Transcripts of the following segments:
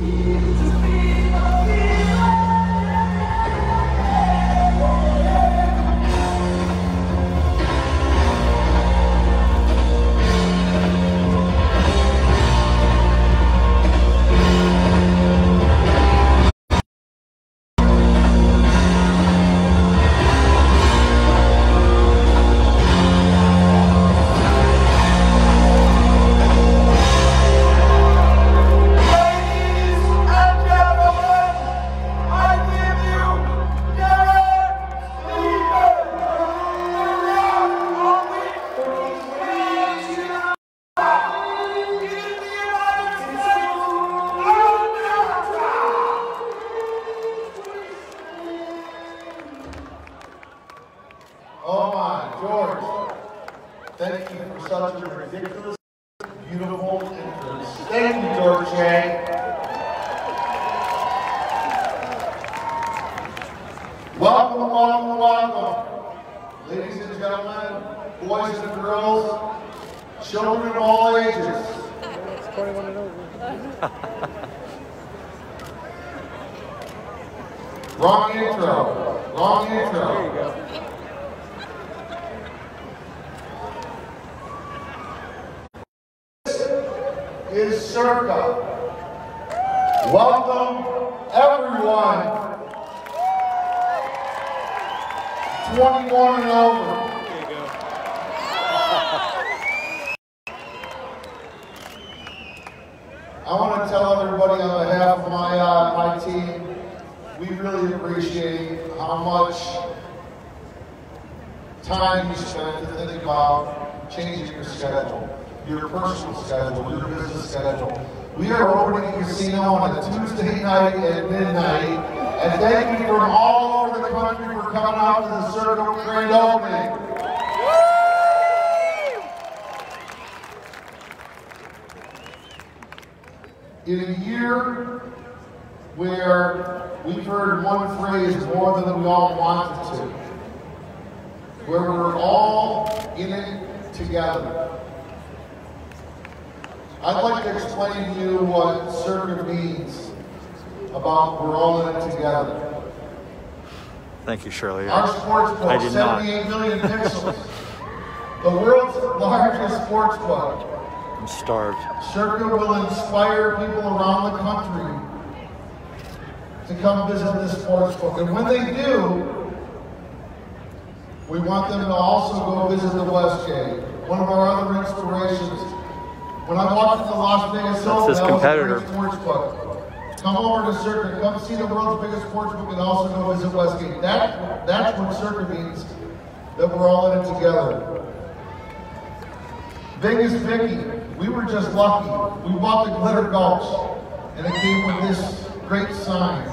Oh my, George, thank you for such a ridiculous, beautiful entrance. Thank you, George Shea. Welcome, welcome, welcome. Ladies and gentlemen, boys and girls, children of all ages. It's 21 and over. Wrong intro. Wrong intro. There you go. Is Circa. Welcome, everyone. 21 and over. There you go. I want to tell everybody on behalf of my team, we really appreciate how much time you spent to think about changing your schedule, your personal schedule, your business schedule. We are opening a casino on a Tuesday night at midnight, and thank you from all over the country for coming out to the Circa grand opening. In a year where we've heard one phrase more than we all wanted to, where we're all in it together, I'd like to explain to you what Circa means about we're all in it together. Thank you, Shirley. Our sports book, 78 million pixels, the world's largest sports book. I'm starved. Circa will inspire people around the country to come visit this sports book. And when they do, we want them to also go visit the Westgate, one of our other inspirations. When I walked into Las Vegas, that's his competitor. Sports book. Come over to Circa, come see the world's biggest sports book, and also go visit Westgate. That's what Circa means, that we're all in it together. Vegas Vicky, we were just lucky. We walked the Glitter Gulch, and it came with this great sign,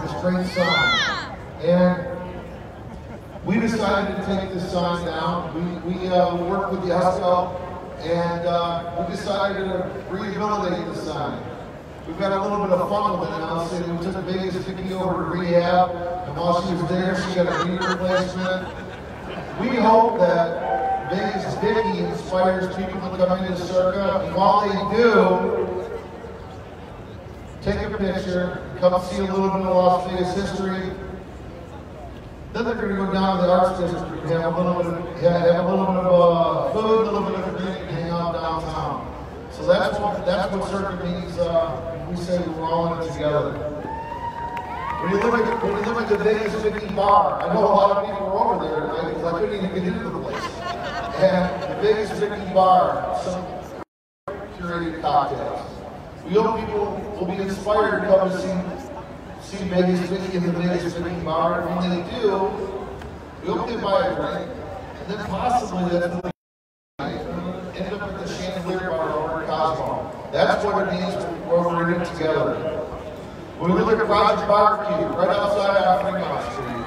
And we decided to take this sign down. We worked with the ESCO, and we decided to rehabilitate the sign. We've got a little bit of fun with it now, so we took Vegas Vicky over to rehab, and while she was there, she got a knee replacement. We hope that Vegas Vicky inspires people to come into Circa, and while they do, take a picture, come see a little bit of Las Vegas history. Then they're going to go down to the Arts District and have a little bit of food, a little bit of drink, and hang out downtown. So that's what Circa means when we say we're all in it together. When you look at the Vegas Vicky bar, I know a lot of people were over there tonight because I couldn't even get into the place. And the Vegas Vicky bar, some curated cocktails. We hope people will be inspired to come and see Vegas Vicky in the Vegas Vicky bar. And when they do, we hope they buy a drink, and then possibly that's the night end up at the Chandelier Bar over at Cosmo. That's what it means when we're in it together. When we look at Roger's Barbecue, right outside of Fremont Street.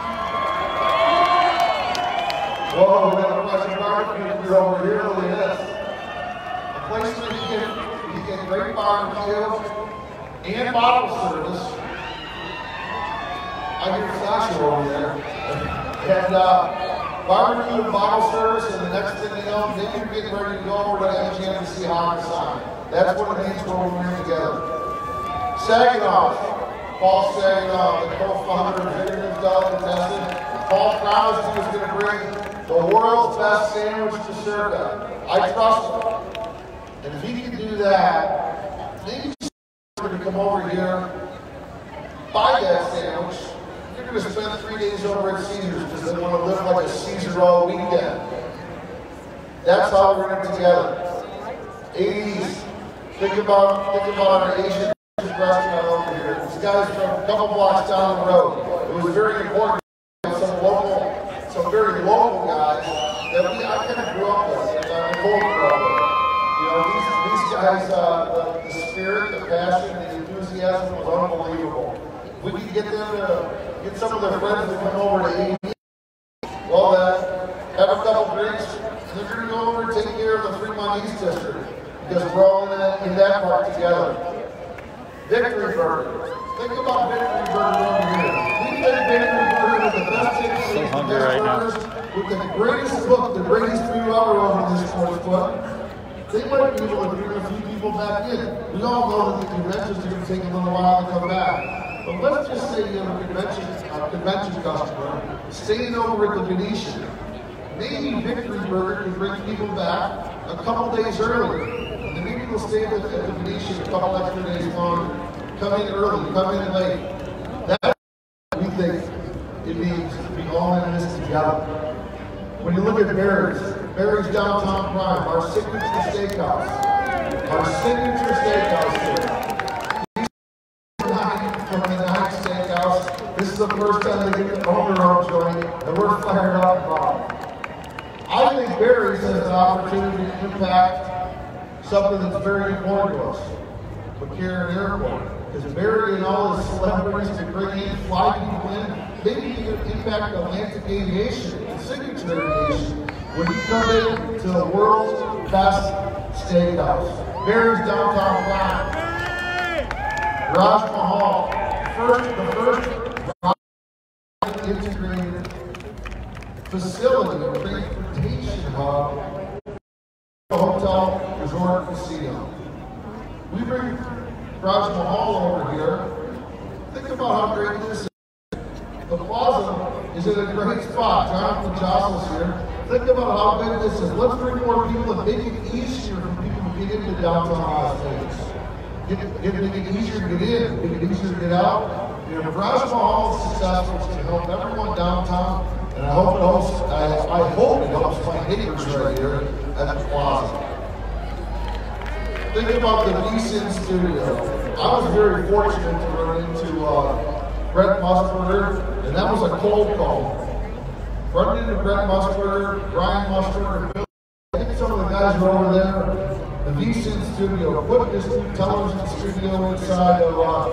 Whoa, we got a Roger's Barbecue, we're over here, look at this. A place where you get great barbecue and bottle service. I get Sasha over there. And barbecue and bottle service, and the next thing you know, then you're getting ready to go over to MGM to see Hawk sign. That's what it means when we're in together. Saginaw, Paul Saginaw, the co-founder of Vineyard's Delicatessen. Paul promised he was going to bring the world's best sandwich to Circa. I trust him. And if he can do that, maybe he's going to come over here, buy that sandwich. You're going to spend 3 days over at Caesars because they want to live like a Caesar all weekend. That's how we're in it together. 80s. Think about our Asian restaurant over here. This guy's from a couple blocks down the road. It was very important to have some very local guys that I kind of grew up with, and Nicole grew up with. You know, these guys, the spirit, the passion, the enthusiasm was unbelievable. We could get them to get some of their friends to come over to 80. Well, have a couple drinks, and they're going to go over and take care of the Fremont East District. Because we're all in that part together. Victory Burger. Think about Victory Burger over here. We think Victory Burger with the best chicken, so hungry right now. With the greatest book, the greatest food ever over this 40 foot. They might be able to bring a few people back in. We all know that the conventions are going to take a little while to come back. But let's just say you have a convention customer staying over at the Venetian. Maybe Victory Burger can bring people back a couple days earlier. And maybe they'll stay at the Venetian a couple extra days longer. Come in early, come in late. That's what we think it means to be all in this together. When you look at Barry's Downtown Prime, our signature steakhouse. Our signature steakhouse here. From the Nine Steakhouse. This is the first time they get to own their own joint, and we're fired up about it. I think Barry's has an opportunity to impact something that's very important to us, McCarran Airport. Because Barry and all his celebrities can bring in, fly people in, maybe he can impact Atlantic Aviation and Signature Aviation when he comes in to the world's best steakhouse. Barry's Downtown Prime. Raj Mahal, the first integrated facility, a transportation hub, hotel, resort, casino. We bring Raj Mahal over here. Think about how great this is. The plaza is in a great spot. Jonathan Jostle's here. Think about how big this is. Let's bring more people and make it easier for people to get into downtown Las Vegas. Make it easier to get in, make it easier to get out. You know, if Raj Mahal is successful, it's going to help everyone downtown. And I hope it helps my neighbors right here at the plaza. Think about the VSIN studio. I was very fortunate to run into Brett Musburger, and that was a cold call. Running into Brett Musburger, Brian Musburger, Bill. I think some of the guys were over there. The VSIN studio, put this new television studio inside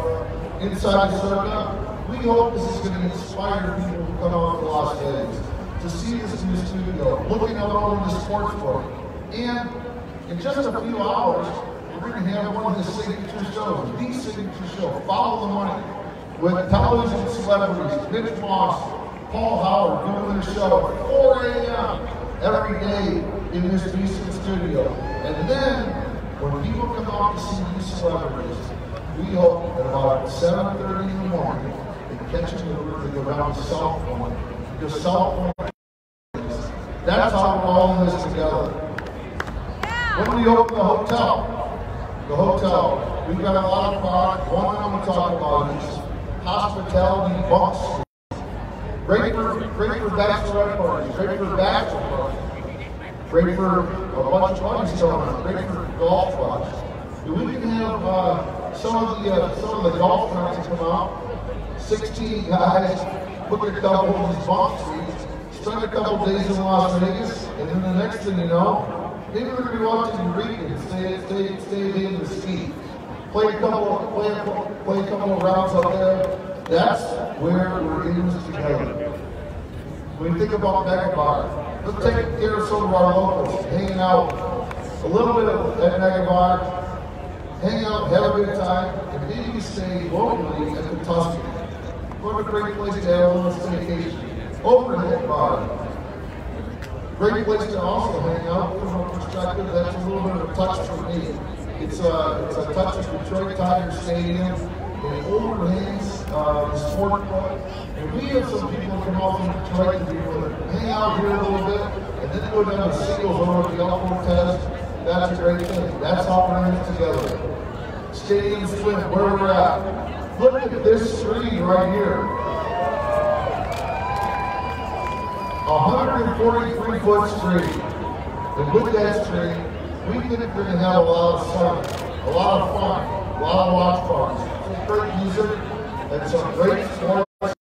Circa. We hope this is going to inspire people to come out to Las Vegas, to see this new studio, looking out over the sports book. And in just a few hours, we're going to have one of the signature shows, the signature show, Follow the Money, with television celebrities, Mitch Moss, Paul Howard doing their show at 4 a.m. every day in this VSIN studio. And then, when people come out to see these celebrities, we hope that about 7:30 in the morning, catch them over to go down to South Point. Because South Point, that's how we're all in this together. When we open the hotel, we've got a lot of product. One I'm going to talk about is hospitality bunks. Great for bachelorette parties, great for bachelor parties, great for a bunch of parties going on, great for golf clubs. We can have some of the golf clubs come out. 16 guys, put their double in these bump suites, spend a couple days in Las Vegas, and then the next thing you know, maybe we're going to be watching Eureka and stay in the ski. Play a couple of rounds up there. That's where we're in this together. When we think about Mega Bar, let's take care of some of our locals, hanging out a little bit at Mega Bar, hang out, have a good time, and maybe stay locally at the Tuscany. What a great place to have a little staycation. Overhead Bar. Great place to also hang out from a perspective that's a little bit of a touch for me. It's a touch of Detroit Tigers Stadium. It overhangs the sport club. And we have some people that come off from Detroit to be able to hang out here a little bit and then go down to singles over at the Elkhorn Test. That's a great thing. That's how we're in it together. Stadium swim, where we're at. Look at this screen right here. 143-foot screen. And with that screen, we think we're going to have a lot of fun, a lot of fun, a lot of watch parties. Some great music and some great sports.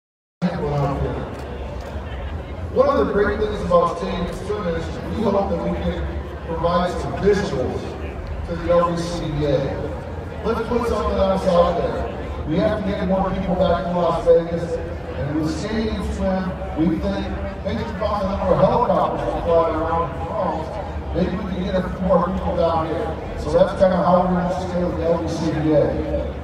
One of the great things about Stadium Swim is we hope that we can provide some visuals to the LVCBA. Let's put something else out there. We have to get more people back to Las Vegas, and with Stadium Swim, we think maybe about the number of helicopters that fly around drones, maybe we can get a few more people down here. So that's kind of how we're going to stay with the LVCBA.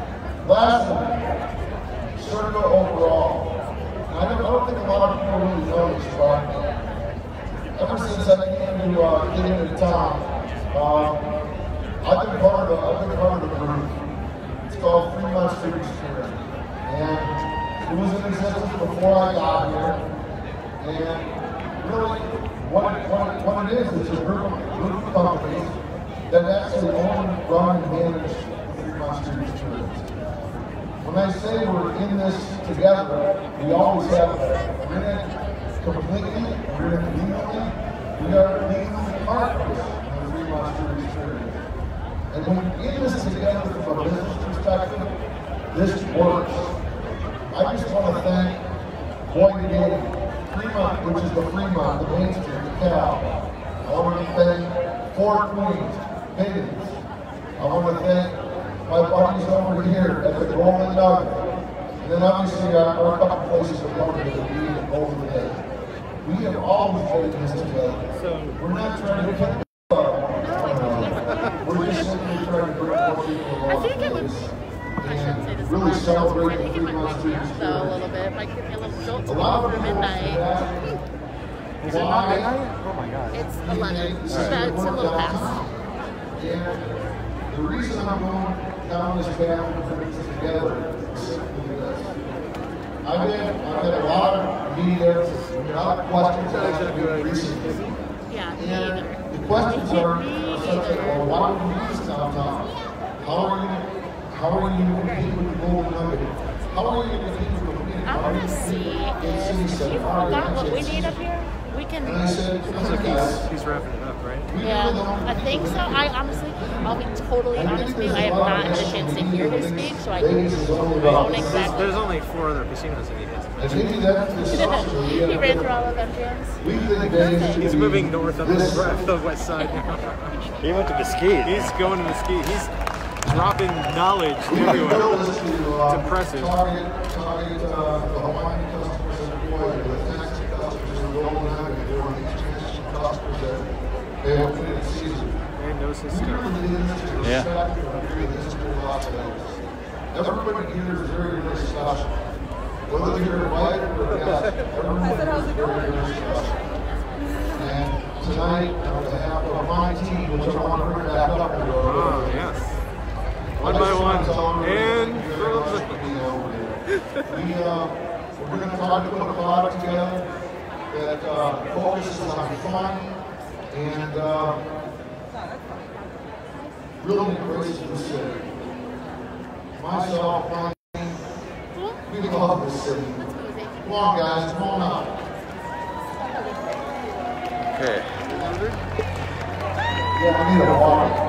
Lastly, Circa overall. I don't think a lot of people really know this, but ever since I came to get into town, I've been part of the group. It's called 3 Months to Experience, and it was in existence before I got here. And really, what it is a group of companies that actually own, run, and manage 3 Months to Experience. When I say we're in this together, we always have that. We're in it completely, we're in it legally, we are legally partners in the 3 Months to Experience. And when we get this together from a business perspective, this works. I just want to thank Boyd Game, Fremont, which is the Fremont, the Main Street, the Cal. I want to thank Fort Queens, Higgins. I want to thank my buddies over here at the Golden Nugget. And then obviously our couple places are covered at the B and Golden Day. We have always been in this together. So we're not trying to get we're just simply trying to bring more people along. I think it would, I shouldn't say this really I celebrate think the it might 3 Months wake me to up though a little bit. It might give me a little jolt to me for midnight. Is it not midnight? Oh my god. It's 11. It's a little past. And the reason I'm going down this path and putting this together is simply this. I've had a lot of media, a lot of questions that I've been recently. Yeah, me And either. the questions are such that, well, why would we use downtown? How are you competing with the Golden Nugget? How are you competing with the community? I want to see if you've got what we need up here. We can. And I said, He's wrapping it up, right? Yeah, I think so. I honestly, I'll be totally honest with you. I have not had a chance to hear his speech, so I don't exactly. There's only 4 other casinos that he has. He ran through all of them gyms. He's moving north on the west side now. He went to Mesquite. He's going to Mesquite. He's dropping knowledge everywhere. It's impressive. Target the Hawaiian customers and the Texas customers and Golden Nugget. They're one of the international customers that they open in season. And knows his We stuff. really did this to Yeah. respect and the history of Las Vegas. Everybody here is very, very special. Whether you're invited or guest, everyone is very, very special. And tonight, on behalf of my team, which I want to bring back up here. Oh, yes. One by one. And we're going to try to put a product together that focuses on fun and really embraces the city. Myself, my team, we love this city. Come on, guys, come on out. Okay. Yeah, I need a water.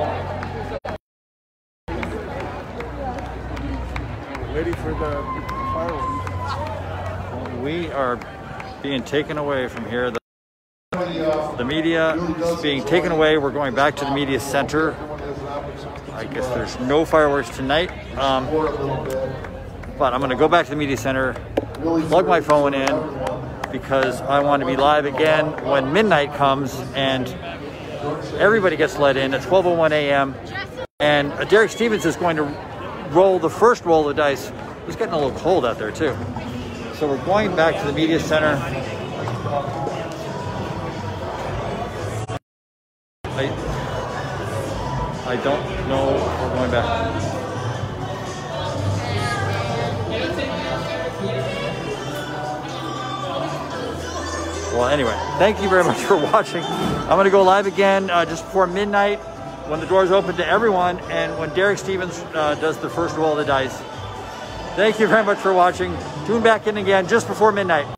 ready for the fireworks. We are being taken away from here. The media is being taken away. We're going back to the media center. I guess there's no fireworks tonight. But I'm going to go back to the media center, plug my phone in, because I want to be live again when midnight comes and everybody gets let in at 12:01 a.m. And Derek Stevens is going to roll the first roll of the dice. It's getting a little cold out there too. So we're going back to the media center. I don't know if we're going back. Well, anyway, thank you very much for watching. I'm going to go live again just before midnight when the doors open to everyone and when Derek Stevens does the first roll of the dice. Thank you very much for watching. Tune back in again just before midnight.